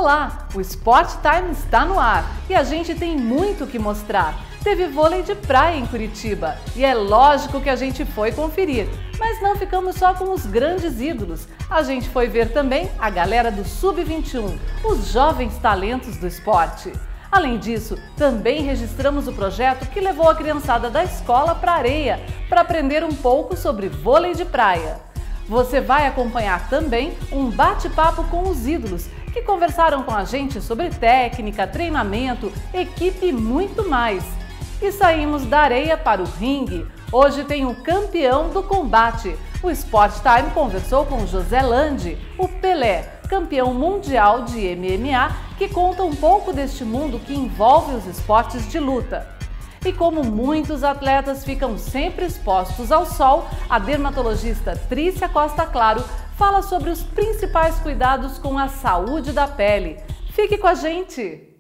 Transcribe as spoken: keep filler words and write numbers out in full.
Olá, o Sport Time está no ar e a gente tem muito o que mostrar. Teve vôlei de praia em Curitiba e é lógico que a gente foi conferir. Mas não ficamos só com os grandes ídolos. A gente foi ver também a galera do sub vinte e um, os jovens talentos do esporte. Além disso, também registramos o projeto que levou a criançada da escola para a areia para aprender um pouco sobre vôlei de praia. Você vai acompanhar também um bate-papo com os ídolos, que conversaram com a gente sobre técnica, treinamento, equipe e muito mais. E saímos da areia para o ringue. Hoje tem o campeão do combate. O Sport Time conversou com José Landi, o Pelé, campeão mundial de M M A, que conta um pouco deste mundo que envolve os esportes de luta. E como muitos atletas ficam sempre expostos ao sol, a dermatologista Trícia Costa Claro fala sobre os principais cuidados com a saúde da pele. Fique com a gente!